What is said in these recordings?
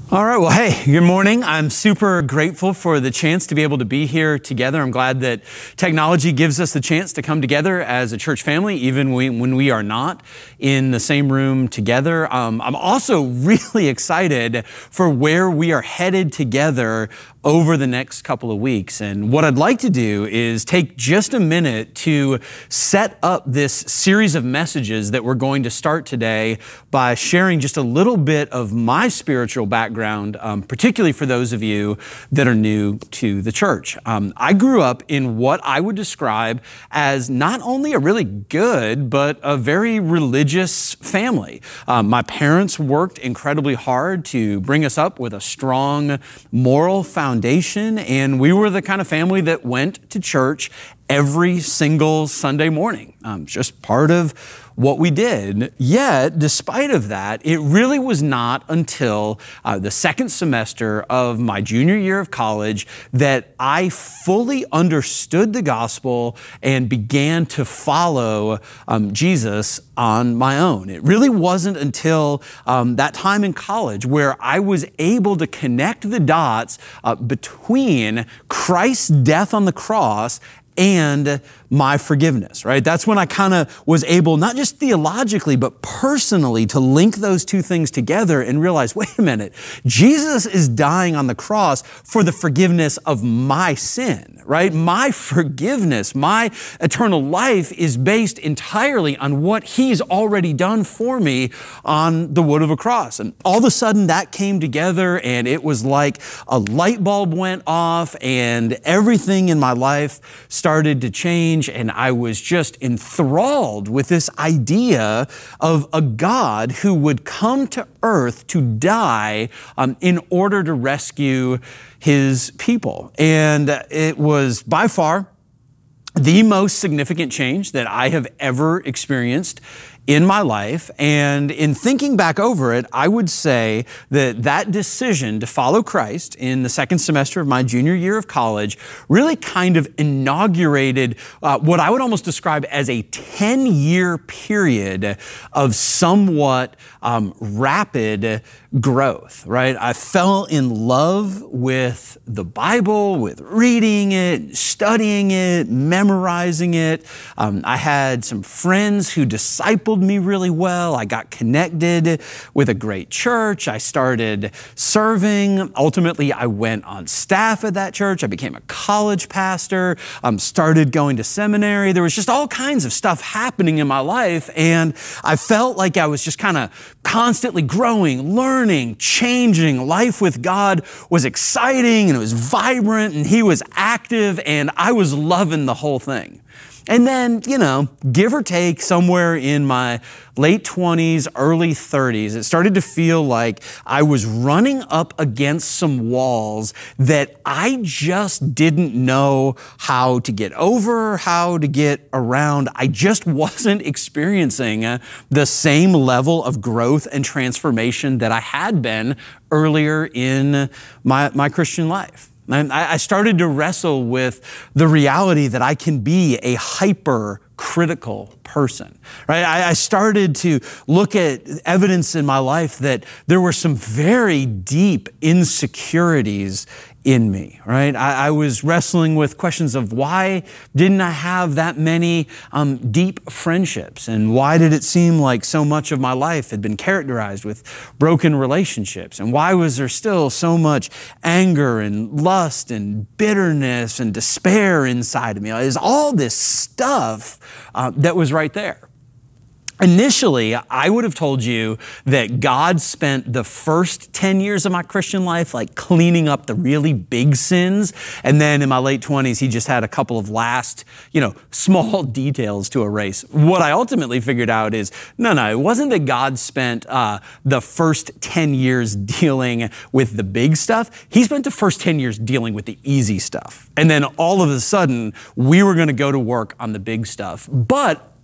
All right, well, hey, good morning. I'm super grateful for the chance to be able to be here together. I'm glad that technology gives us the chance to come together as a church family, even when we are not in the same room together. I'm also really excited for where we are headed together over the next couple of weeks. And what I'd like to do is take just a minute to set up this series of messages that we're going to start today by sharing just a little bit of my spiritual background, particularly for those of you that are new to the church. I grew up in what I would describe as not only a really good, but a very religious family. My parents worked incredibly hard to bring us up with a strong moral foundation, and we were the kind of family that went to church every single Sunday morning. Just part of what we did. Yet, despite of that, it really was not until the second semester of my junior year of college that I fully understood the gospel and began to follow Jesus on my own. It really wasn't until that time in college where I was able to connect the dots between Christ's death on the cross and my forgiveness, right? That's when I kind of was able, not just theologically, but personally, to link those two things together and realize, wait a minute, Jesus is dying on the cross for the forgiveness of my sin, right? My forgiveness, my eternal life is based entirely on what He's already done for me on the wood of a cross. And all of a sudden that came together, and it was like a light bulb went off and everything in my life started to change. And I was just enthralled with this idea of a God who would come to earth to die in order to rescue His people. And it was by far the most significant change that I have ever experienced in my life. And in thinking back over it, I would say that that decision to follow Christ in the second semester of my junior year of college really kind of inaugurated what I would almost describe as a 10-year period of somewhat rapid growth, right? I fell in love with the Bible, with reading it, studying it, memorizing it. I had some friends who discipled me really well. I got connected with a great church. I started serving. Ultimately, I went on staff at that church. I became a college pastor, started going to seminary. There was just all kinds of stuff happening in my life. And I felt like I was just kind of constantly growing, learning, changing. Life with God was exciting and it was vibrant and He was active and I was loving the whole thing. And then, give or take somewhere in my late 20s, early 30s, it started to feel like I was running up against some walls that I just didn't know how to get over, how to get around. I just wasn't experiencing the same level of growth and transformation that I had been earlier in my Christian life. I started to wrestle with the reality that I can be a hypercritical person, right? I started to look at evidence in my life that there were some very deep insecurities in me, right? I was wrestling with questions of why didn't I have that many deep friendships? And why did it seem like so much of my life had been characterized with broken relationships? And why was there still so much anger and lust and bitterness and despair inside of me? There's all this stuff that was right there. Initially, I would have told you that God spent the first 10 years of my Christian life like cleaning up the really big sins. And then in my late 20s, He just had a couple of last, small details to erase. What I ultimately figured out is, no, it wasn't that God spent the first 10 years dealing with the big stuff. He spent the first 10 years dealing with the easy stuff. And then all of a sudden, we were going to go to work on the big stuff. But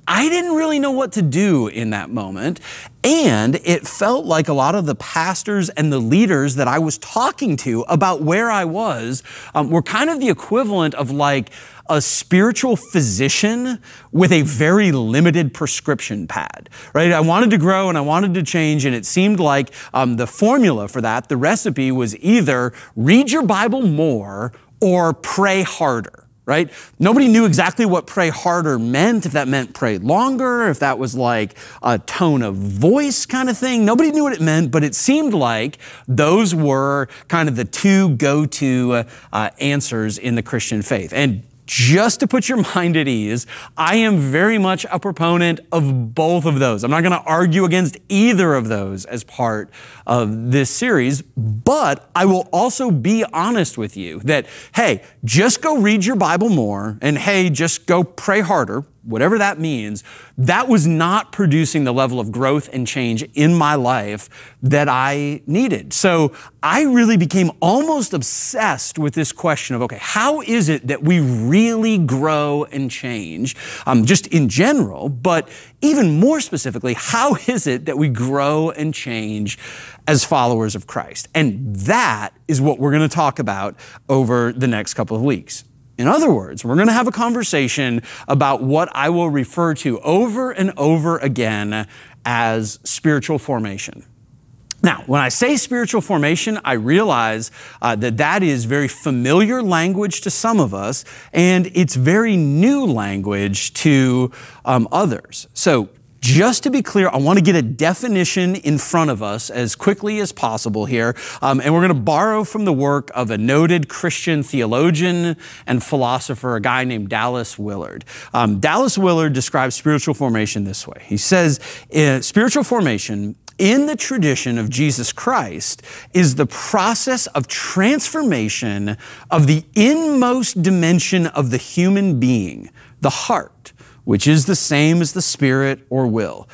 I didn't really know what to do in that moment. And it felt like a lot of the pastors and the leaders that I was talking to about where I was were kind of the equivalent of like a spiritual physician with a very limited prescription pad, right? I wanted to grow and I wanted to change, and it seemed like the formula for that, the recipe was either read your Bible more or pray harder. Right? Nobody knew exactly what pray harder meant, if that meant pray longer, if that was like a tone of voice kind of thing. Nobody knew what it meant, but it seemed like those were kind of the two go-to answers in the Christian faith. And just to put your mind at ease, I am very much a proponent of both of those. I'm not going to argue against either of those as part of this series, but I will also be honest with you that, hey, just go read your Bible more, and hey, just go pray harder, whatever that means. That was not producing the level of growth and change in my life that I needed. So I really became almost obsessed with this question of, okay, how is it that we really grow and change, just in general, but even more specifically, how is it that we grow and change as followers of Christ? And that is what we're going to talk about over the next couple of weeks. In other words, we're going to have a conversation about what I will refer to over and over again as spiritual formation. Now, when I say spiritual formation, I realize that is very familiar language to some of us, and it's very new language to others. So, just to be clear, I want to get a definition in front of us as quickly as possible here. And we're going to borrow from the work of a noted Christian theologian and philosopher, a guy named Dallas Willard. Dallas Willard describes spiritual formation this way. He says, spiritual formation in the tradition of Jesus Christ is the process of transformation of the inmost dimension of the human being, the heart, which is the same as the spirit or will.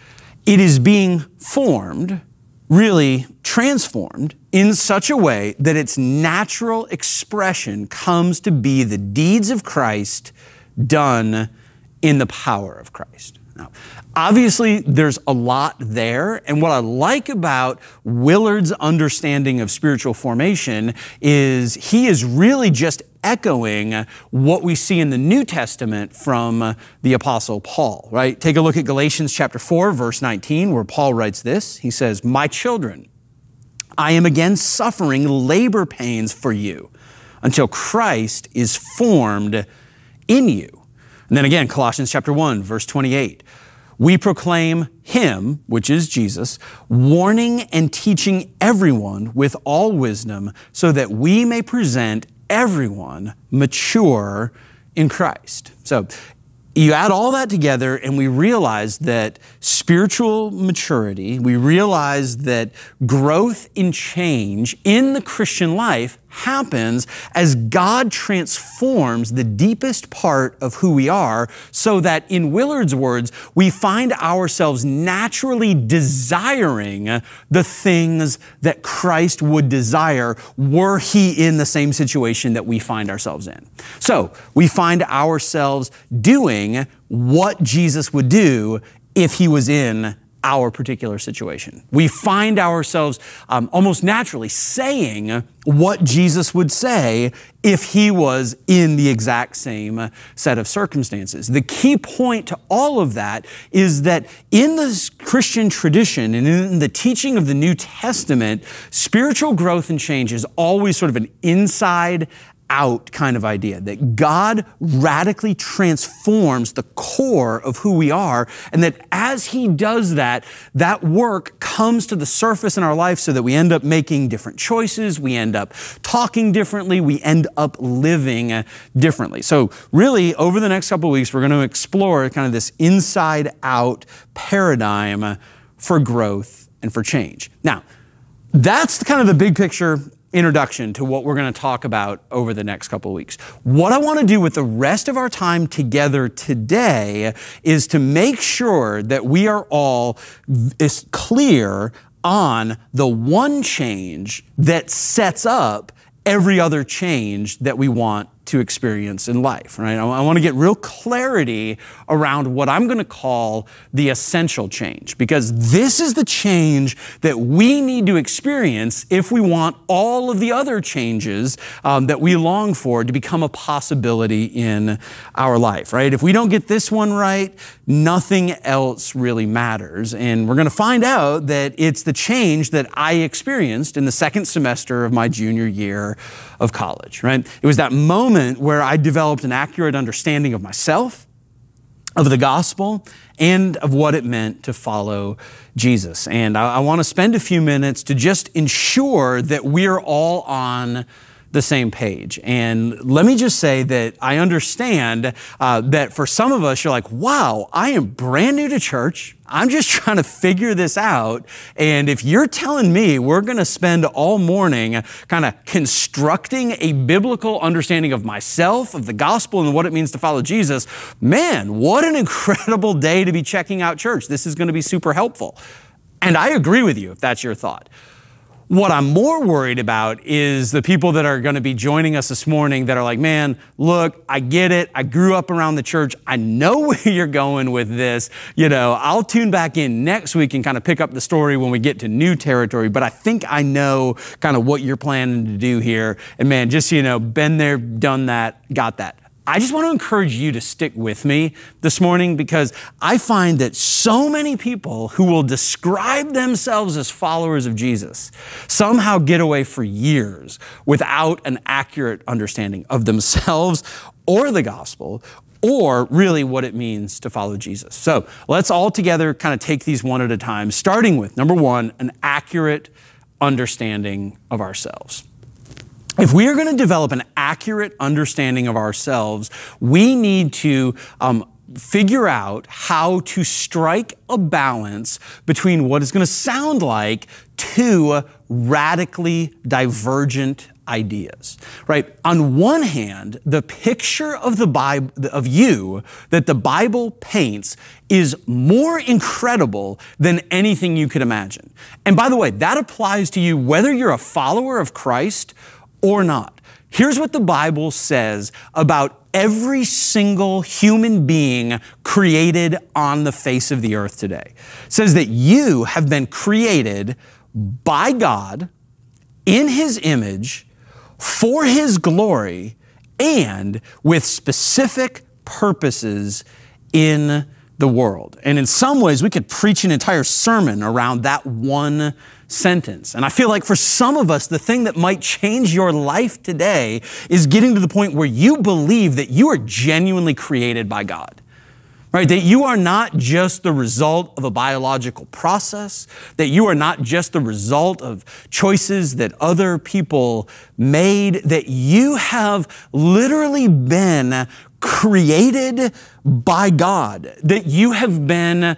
It is being formed, really transformed, in such a way that its natural expression comes to be the deeds of Christ done in the power of Christ. Now, obviously, there's a lot there, and what I like about Willard's understanding of spiritual formation is he is really just echoing what we see in the New Testament from the Apostle Paul, right? Take a look at Galatians chapter 4, verse 19, where Paul writes this. He says, "My children, I am again suffering labor pains for you until Christ is formed in you." And then again, Colossians chapter 1, verse 28. "We proclaim Him," which is Jesus, "warning and teaching everyone with all wisdom so that we may present everyone mature in Christ." So you add all that together and we realize that spiritual maturity, we realize that growth and change in the Christian life happens as God transforms the deepest part of who we are, so that, in Willard's words, we find ourselves naturally desiring the things that Christ would desire were He in the same situation that we find ourselves in. So we find ourselves doing what Jesus would do if He was in our particular situation. We find ourselves almost naturally saying what Jesus would say if He was in the exact same set of circumstances. The key point to all of that is that in the Christian tradition and in the teaching of the New Testament, spiritual growth and change is always sort of an inside out kind of idea, that God radically transforms the core of who we are, and that as He does that, that work comes to the surface in our life so that we end up making different choices, we end up talking differently, we end up living differently. So really, over the next couple of weeks, we're going to explore kind of this inside out paradigm for growth and for change. Now, that's kind of the big picture introduction to what we're going to talk about over the next couple of weeks. What I want to do with the rest of our time together today is to make sure that we are all clear on the one change that sets up every other change that we want to experience in life, right? I want to get real clarity around what I'm going to call the essential change, because this is the change that we need to experience if we want all of the other changes that we long for to become a possibility in our life, right? If we don't get this one right, nothing else really matters. And we're going to find out that it's the change that I experienced in the second semester of my junior year of college, right? It was that moment where I developed an accurate understanding of myself, of the gospel, and of what it meant to follow Jesus. And I want to spend a few minutes to just ensure that we're all on the same page. And let me just say that I understand that for some of us, you're like, wow, I am brand new to church. I'm just trying to figure this out. And if you're telling me we're going to spend all morning kind of constructing a biblical understanding of myself, of the gospel, and what it means to follow Jesus, man, what an incredible day to be checking out church. This is going to be super helpful. And I agree with you if that's your thought. What I'm more worried about is the people that are going to be joining us this morning that are like, man, look, I get it. I grew up around the church. I know where you're going with this. I'll tune back in next week and kind of pick up the story when we get to new territory. But I think I know kind of what you're planning to do here. And man, just, been there, done that, got that. I just want to encourage you to stick with me this morning, because I find that so many people who will describe themselves as followers of Jesus somehow get away for years without an accurate understanding of themselves or the gospel, or really what it means to follow Jesus. So let's all together kind of take these one at a time, starting with, number one, an accurate understanding of ourselves. If we are going to develop an accurate understanding of ourselves, we need to figure out how to strike a balance between what is going to sound like two radically divergent ideas, right? On one hand, the picture of the Bible, of you that the Bible paints is more incredible than anything you could imagine. And by the way, that applies to you whether you're a follower of Christ or not. Here's what the Bible says about every single human being created on the face of the earth today. It says that you have been created by God in His image for His glory and with specific purposes in the world. And in some ways, we could preach an entire sermon around that one sentence. And I feel like for some of us, the thing that might change your life today is getting to the point where you believe that you are genuinely created by God, right? That you are not just the result of a biological process, that you are not just the result of choices that other people made, that you have literally been created by God, that you have been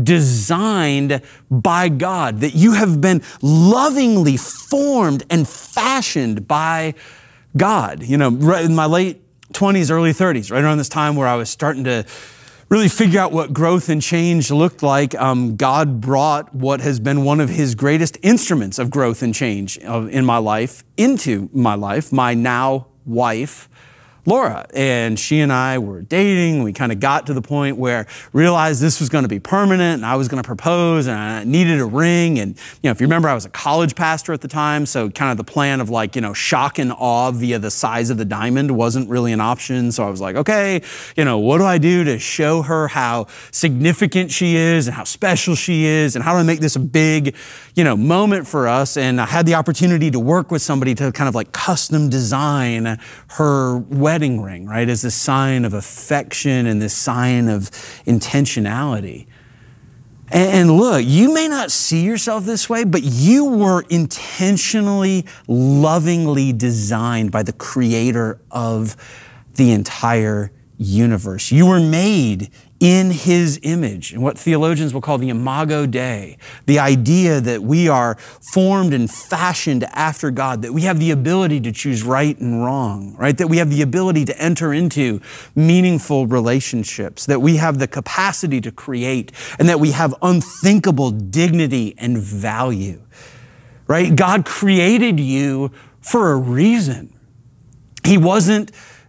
designed by God, that you have been lovingly formed and fashioned by God. Right in my late 20s, early 30s, right around this time where I was starting to really figure out what growth and change looked like, God brought what has been one of His greatest instruments of growth and change in my life into my life, my now wife, Laura. And she and I were dating. We kind of got to the point where realized this was going to be permanent and I was going to propose and I needed a ring. And, if you remember, I was a college pastor at the time. So kind of the plan of shock and awe via the size of the diamond wasn't really an option. So I was like, okay, what do I do to show her how significant she is and how special she is? And how do I make this a big, moment for us? And I had the opportunity to work with somebody to kind of custom design her wedding ring, right, as a sign of affection and this sign of intentionality. And look, you may not see yourself this way, but you were intentionally, lovingly designed by the Creator of the entire universe. You were made in His image, and what theologians will call the imago Dei, the idea that we are formed and fashioned after God, that we have the ability to choose right and wrong, right? That we have the ability to enter into meaningful relationships, that we have the capacity to create, and that we have unthinkable dignity and value, right? God created you for a reason. He wasn't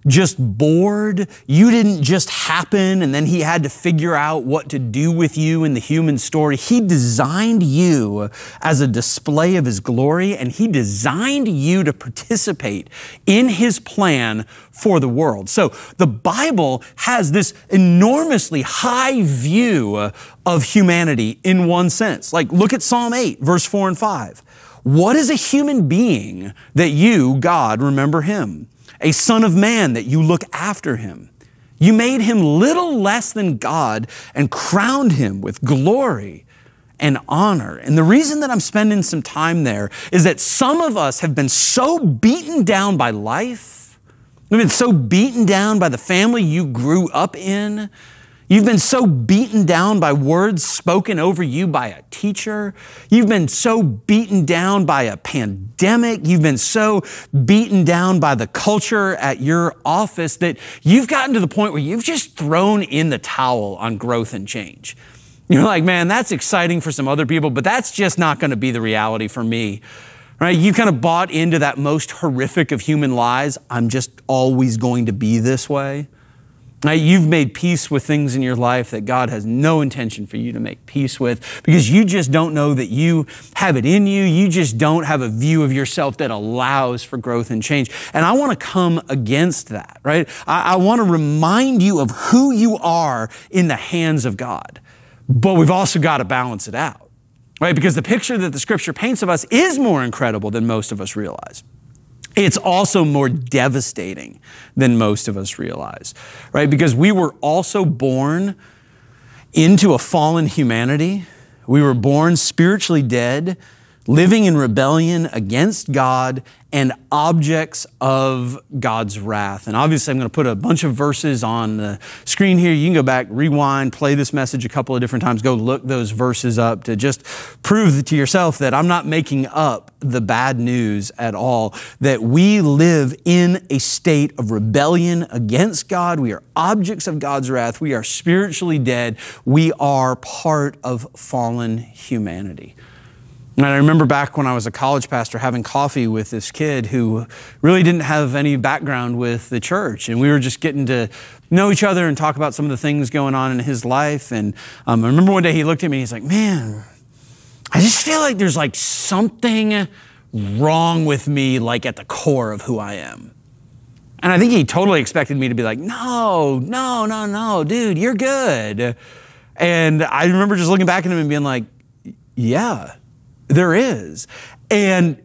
just bored. You didn't just happen and then he had to figure out what to do with you in the human story. He designed you as a display of his glory, and he designed you to participate in his plan for the world. So the Bible has this enormously high view of humanity in one sense. Like, look at Psalm 8, verse 4 and 5. What is a human being that you, God, remember him? A son of man that you look after him. You made him little less than God and crowned him with glory and honor. And the reason that I'm spending some time there is that some of us have been so beaten down by life. We've been so beaten down by the family you grew up in. You've been so beaten down by words spoken over you by a teacher. You've been so beaten down by a pandemic. You've been so beaten down by the culture at your office that you've gotten to the point where you've just thrown in the towel on growth and change. You're like, man, that's exciting for some other people, but that's just not going to be the reality for me. Right? You kind of bought into that most horrific of human lies. I'm just always going to be this way. Now, you've made peace with things in your life that God has no intention for you to make peace with because you just don't know that you have it in you. You just don't have a view of yourself that allows for growth and change. And I want to come against that, right? I want to remind you of who you are in the hands of God. But we've also got to balance it out, right? Because the picture that the Scripture paints of us is more incredible than most of us realize. It's also more devastating than most of us realize, right? Because we were also born into a fallen humanity. We were born spiritually dead, living in rebellion against God and objects of God's wrath. And obviously, I'm going to put a bunch of verses on the screen here. You can go back, rewind, play this message a couple of different times, go look those verses up to just prove to yourself that I'm not making up the bad news at all, that we live in a state of rebellion against God. We are objects of God's wrath. We are spiritually dead. We are part of fallen humanity. And I remember back when I was a college pastor having coffee with this kid who really didn't have any background with the church. And we were just getting to know each other and talk about some of the things going on in his life. And I remember one day he looked at me and he's like, man, I just feel like there's like something wrong with me, like at the core of who I am. And I think he totally expected me to be like, no, dude, you're good. And I remember just looking back at him and being like, yeah, there is. And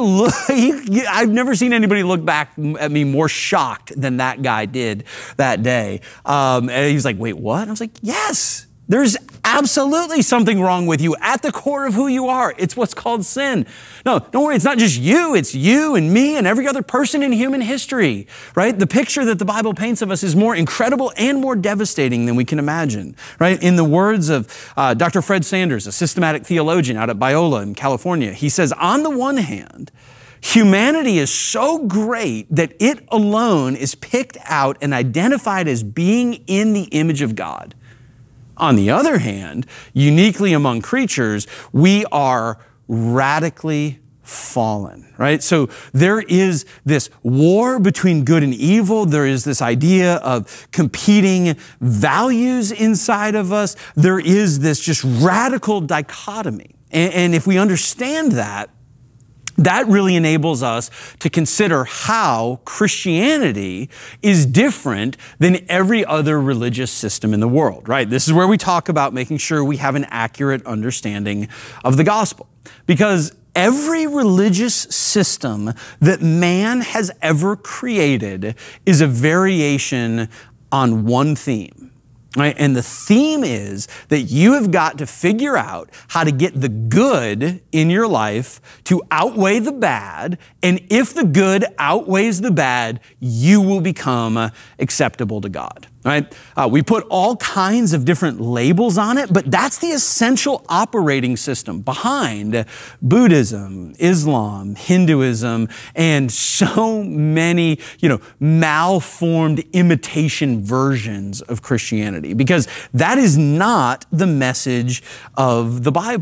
I've never seen anybody look back at me more shocked than that guy did that day. And he was like, wait, what? And I was like, yes, there's absolutely something wrong with you at the core of who you are. It's what's called sin. No, don't worry. It's not just you. It's you and me and every other person in human history, right? The picture that the Bible paints of us is more incredible and more devastating than we can imagine, right? In the words of Dr. Fred Sanders, a systematic theologian out at Biola in California, he says, on the one hand, humanity is so great that it alone is picked out and identified as being in the image of God. On the other hand, uniquely among creatures, we are radically fallen, right? So there is this war between good and evil. There is this idea of competing values inside of us. There is this just radical dichotomy. And if we understand that, that really enables us to consider how Christianity is different than every other religious system in the world, right? This is where we talk about making sure we have an accurate understanding of the gospel. Because every religious system that man has ever created is a variation on one theme. Right? And the theme is that you have got to figure out how to get the good in your life to outweigh the bad. And if the good outweighs the bad, you will become acceptable to God. Right? We put all kinds of different labels on it, but that's the essential operating system behind Buddhism, Islam, Hinduism, and so many, malformed imitation versions of Christianity, because that is not the message of the Bible.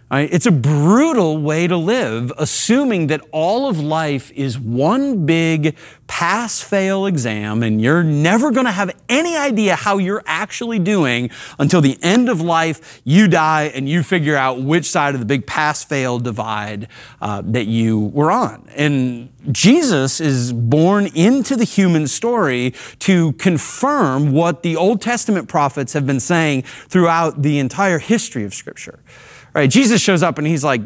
Right? It's a brutal way to live, assuming that all of life is one big pass-fail exam and you're never going to have any idea how you're actually doing until the end of life, you die and you figure out which side of the big pass-fail divide that you were on. And Jesus is born into the human story to confirm what the Old Testament prophets have been saying throughout the entire history of Scripture. Right? Jesus shows up and he's like,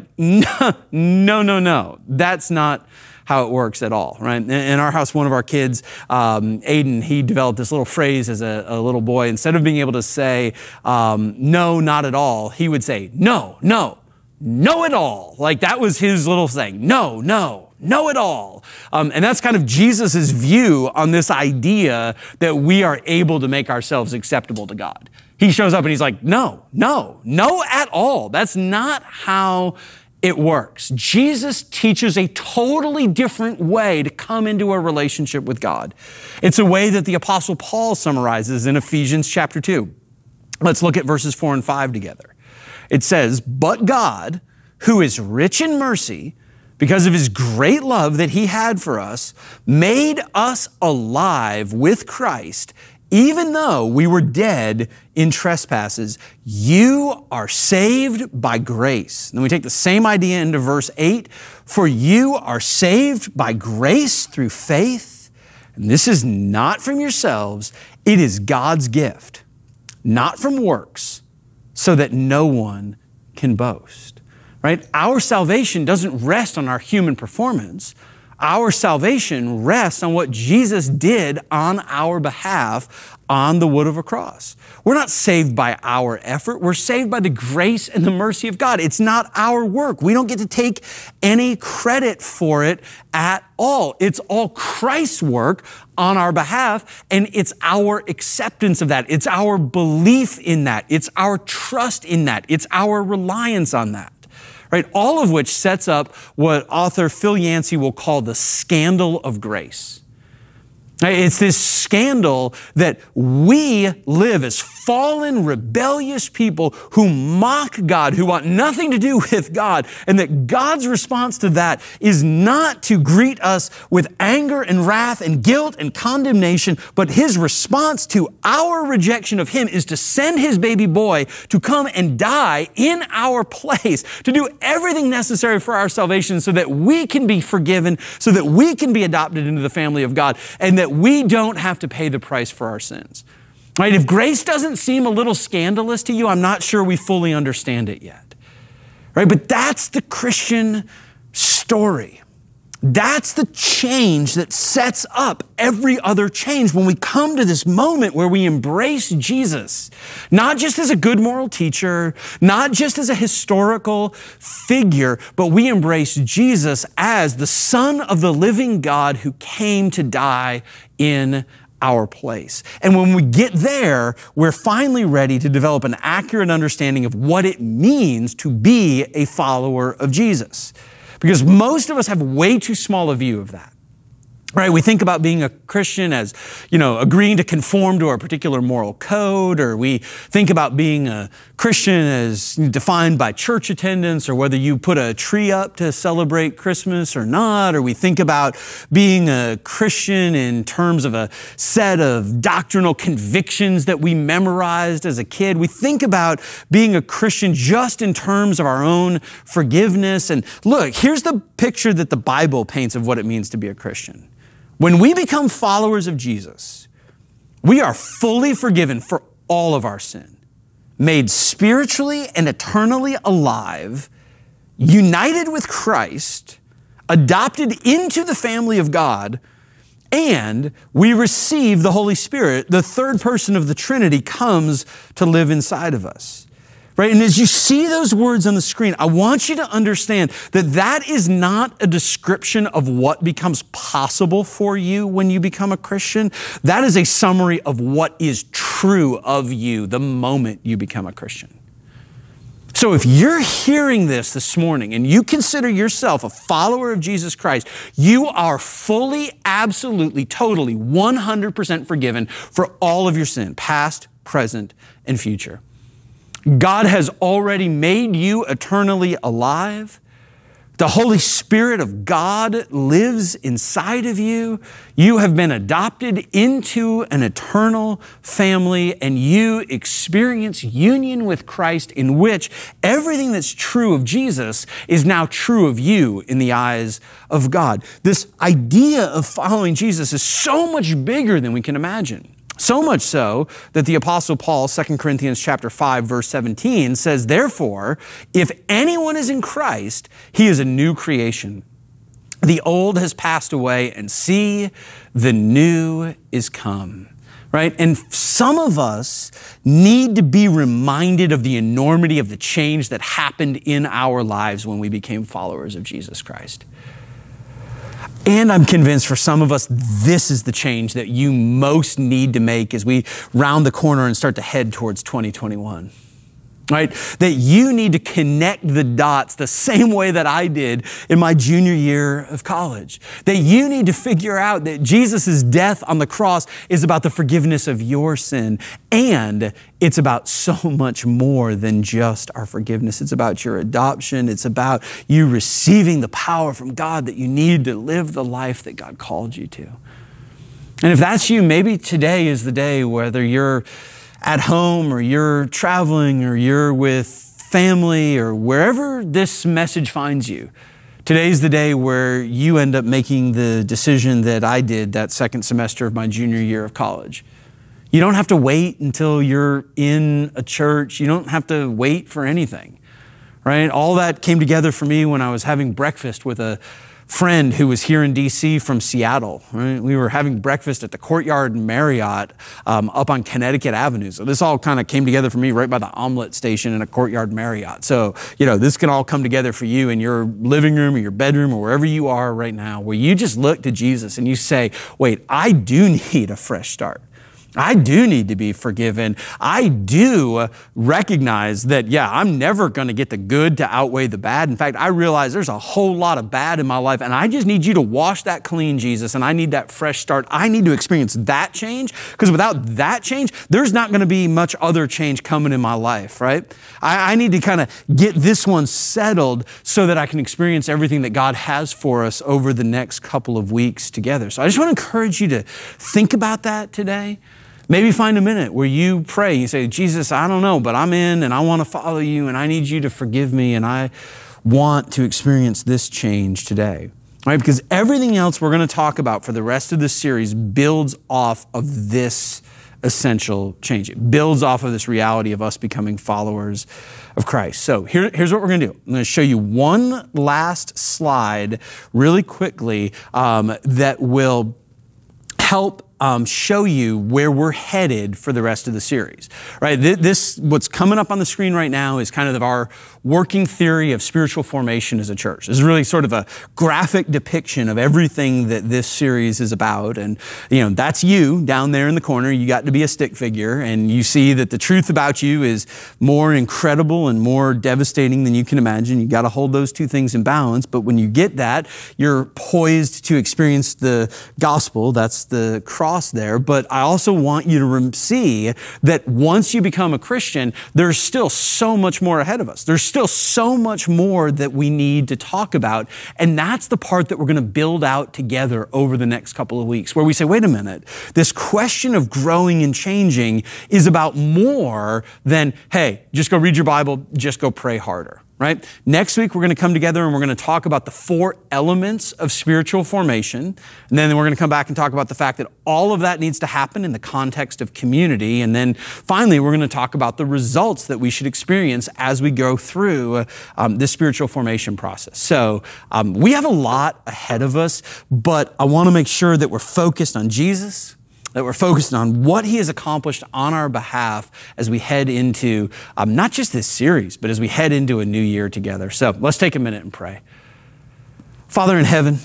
no. That's not how it works at all, right? In our house, one of our kids, Aiden, he developed this little phrase as a little boy. Instead of being able to say, no, not at all, he would say, no at all. Like that was his little thing. No at all. And that's kind of Jesus's view on this idea that we are able to make ourselves acceptable to God. He shows up and he's like, no at all. That's not how it works. Jesus teaches a totally different way to come into a relationship with God. It's a way that the Apostle Paul summarizes in Ephesians chapter 2. Let's look at verses 4 and 5 together. It says, "But God, who is rich in mercy, because of His great love that He had for us, made us alive with Christ, even though we were dead in trespasses. You are saved by grace." Then we take the same idea into verse 8. "For you are saved by grace through faith. And this is not from yourselves. It is God's gift, not from works, so that no one can boast." Right? Our salvation doesn't rest on our human performance. Our salvation rests on what Jesus did on our behalf on the wood of a cross. We're not saved by our effort. We're saved by the grace and the mercy of God. It's not our work. We don't get to take any credit for it at all. It's all Christ's work on our behalf, and it's our acceptance of that. It's our belief in that. It's our trust in that. It's our reliance on that. Right? All of which sets up what author Phil Yancey will call the scandal of grace. It's this scandal that we live as fallen, rebellious people who mock God, who want nothing to do with God, and that God's response to that is not to greet us with anger and wrath and guilt and condemnation, but His response to our rejection of Him is to send His baby boy to come and die in our place, to do everything necessary for our salvation so that we can be forgiven, so that we can be adopted into the family of God, and that we don't have to pay the price for our sins. Right? If grace doesn't seem a little scandalous to you, I'm not sure we fully understand it yet. Right? But that's the Christian story. That's the change that sets up every other change when we come to this moment where we embrace Jesus, not just as a good moral teacher, not just as a historical figure, but we embrace Jesus as the Son of the living God who came to die in our place. And when we get there, we're finally ready to develop an accurate understanding of what it means to be a follower of Jesus. Because most of us have way too small a view of that. Right? We think about being a Christian as, agreeing to conform to a particular moral code, or we think about being a Christian as defined by church attendance, or whether you put a tree up to celebrate Christmas or not, or we think about being a Christian in terms of a set of doctrinal convictions that we memorized as a kid. We think about being a Christian just in terms of our own forgiveness. And look, here's the picture that the Bible paints of what it means to be a Christian. When we become followers of Jesus, we are fully forgiven for all of our sin, made spiritually and eternally alive, united with Christ, adopted into the family of God, and we receive the Holy Spirit. The third person of the Trinity comes to live inside of us. Right? And as you see those words on the screen, I want you to understand that that is not a description of what becomes possible for you when you become a Christian. That is a summary of what is true of you the moment you become a Christian. So if you're hearing this morning and you consider yourself a follower of Jesus Christ, you are fully, absolutely, totally, 100% forgiven for all of your sin, past, present, and future. God has already made you eternally alive. The Holy Spirit of God lives inside of you. You have been adopted into an eternal family, and you experience union with Christ, in which everything that's true of Jesus is now true of you in the eyes of God. This idea of following Jesus is so much bigger than we can imagine. So much so that the Apostle Paul, 2 Corinthians chapter 5, verse 17 says, "Therefore, if anyone is in Christ, he is a new creation. The old has passed away, and see, the new is come." Right? And some of us need to be reminded of the enormity of the change that happened in our lives when we became followers of Jesus Christ. And I'm convinced for some of us, this is the change that you most need to make as we round the corner and start to head towards 2021. Right? That you need to connect the dots the same way that I did in my junior year of college. That you need to figure out that Jesus' death on the cross is about the forgiveness of your sin, and it's about so much more than just our forgiveness. It's about your adoption. It's about you receiving the power from God that you need to live the life that God called you to. And if that's you, maybe today is the day, whether you're at home or you're traveling or you're with family or wherever this message finds you. Today's the day where you end up making the decision that I did that second semester of my junior year of college. You don't have to wait until you're in a church. You don't have to wait for anything, right? All that came together for me when I was having breakfast with a friend who was here in DC from Seattle. Right? We were having breakfast at the Courtyard Marriott up on Connecticut Avenue. So this all kind of came together for me right by the omelet station in a Courtyard Marriott. So, this can all come together for you in your living room or your bedroom or wherever you are right now, where you just look to Jesus and you say, wait, I do need a fresh start. I do need to be forgiven. I do recognize that, I'm never going to get the good to outweigh the bad. In fact, I realize there's a whole lot of bad in my life, and I just need you to wash that clean, Jesus, and I need that fresh start. I need to experience that change, because without that change, there's not going to be much other change coming in my life, right? I need to kind of get this one settled so that I can experience everything that God has for us over the next couple of weeks together. So I just want to encourage you to think about that today. Maybe find a minute where you pray. You say, Jesus, I don't know, but I'm in and I want to follow you and I need you to forgive me and I want to experience this change today. Right? Because everything else we're going to talk about for the rest of this series builds off of this essential change. It builds off of this reality of us becoming followers of Christ. So here's what we're going to do. I'm going to show you one last slide really quickly that will help show you where we're headed for the rest of the series, right? What's coming up on the screen right now is kind of our working theory of spiritual formation as a church. This is really sort of a graphic depiction of everything that this series is about. And, that's you down there in the corner. You got to be a stick figure, and you see that the truth about you is more incredible and more devastating than you can imagine. You got to hold those two things in balance. But when you get that, you're poised to experience the gospel. That's the cross there. But I also want you to see that once you become a Christian, there's still so much more ahead of us. There's still so much more that we need to talk about. And that's the part that we're going to build out together over the next couple of weeks, where we say, wait a minute, this question of growing and changing is about more than, hey, just go read your Bible, just go pray harder. Right? Next week, we're going to come together and we're going to talk about the 4 elements of spiritual formation. And then we're going to come back and talk about the fact that all of that needs to happen in the context of community. And then finally, we're going to talk about the results that we should experience as we go through this spiritual formation process. So we have a lot ahead of us, but I want to make sure that we're focused on Jesus, that we're focused on what He has accomplished on our behalf as we head into not just this series, but as we head into a new year together. So let's take a minute and pray. Father in heaven,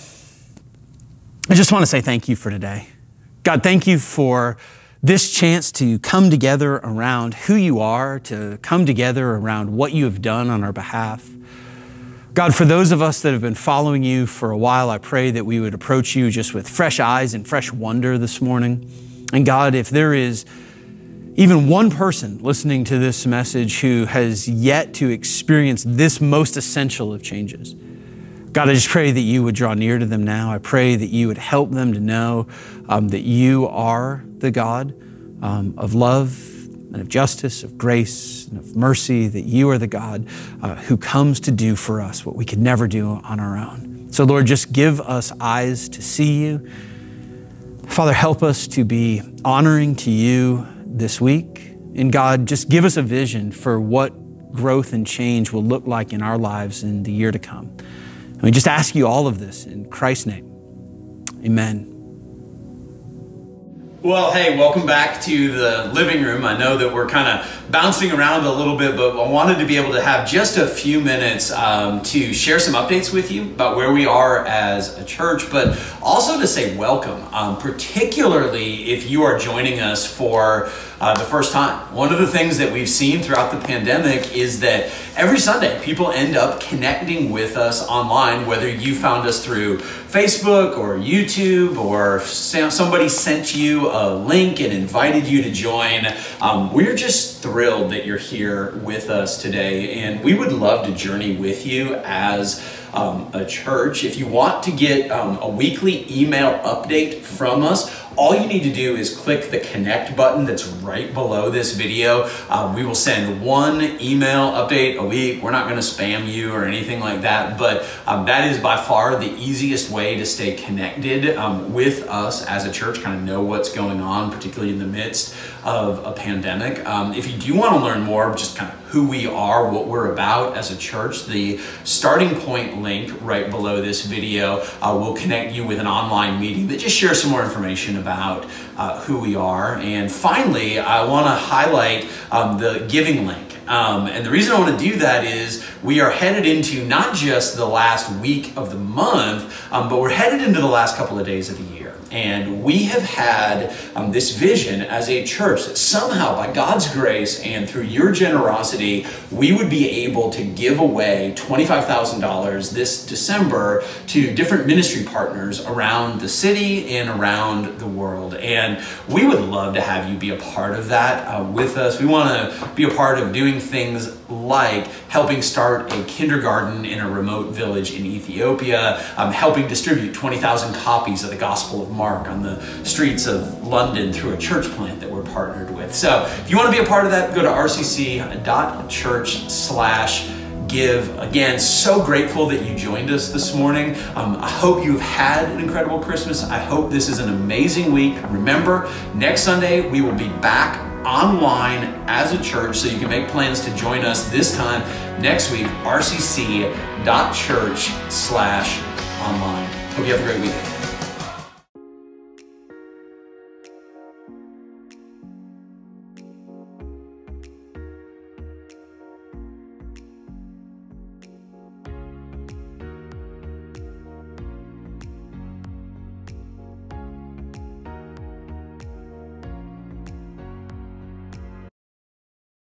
I just want to say thank you for today. God, thank you for this chance to come together around who you are, to come together around what you have done on our behalf. God, for those of us that have been following you for a while, I pray that we would approach you just with fresh eyes and fresh wonder this morning. And God, if there is even one person listening to this message who has yet to experience this most essential of changes. God, I just pray that you would draw near to them now. I pray that you would help them to know that you are the God of love and of justice, of grace and of mercy, that you are the God who comes to do for us what we could never do on our own. So Lord, just give us eyes to see you. Father, help us to be honoring to you this week. And God, just give us a vision for what growth and change will look like in our lives in the year to come. And we just ask you all of this in Christ's name. Amen. Well, hey, welcome back to the living room. I know that we're kind of bouncing around a little bit, but I wanted to be able to have just a few minutes to share some updates with you about where we are as a church, but also to say welcome, particularly if you are joining us for the first time. One of the things that we've seen throughout the pandemic is that every Sunday people end up connecting with us online, whether you found us through Facebook or YouTube, or somebody sent you a link and invited you to join. We're just thrilled that you're here with us today, and we would love to journey with you as a church. If you want to get a weekly email update from us, all you need to do is click the connect button that's right below this video. We will send one email update a week. We're not going to spam you or anything like that, but that is by far the easiest way to stay connected with us as a church, kind of know what's going on, particularly in the midst of a pandemic. If you do want to learn more, just kind of who we are, what we're about as a church, the starting point link right below this video will connect you with an online meeting that just shares some more information about who we are. And finally, I want to highlight the giving link. And the reason I want to do that is we are headed into not just the last week of the month, but we're headed into the last couple of days of the year. And we have had this vision as a church that somehow, by God's grace and through your generosity, we would be able to give away $25,000 this December to different ministry partners around the city and around the world. And we would love to have you be a part of that with us. We want to be a part of doing things like helping start a kindergarten in a remote village in Ethiopia, helping distribute 20,000 copies of the Gospel of Mark on the streets of London through a church plant that we're partnered with. So if you want to be a part of that, go to rcc.church/give. Again, so grateful that you joined us this morning. I hope you've had an incredible Christmas. I hope this is an amazing week. Remember, next Sunday we will be back online as a church, so you can make plans to join us this time next week, rcc.church/online. Hope you have a great week.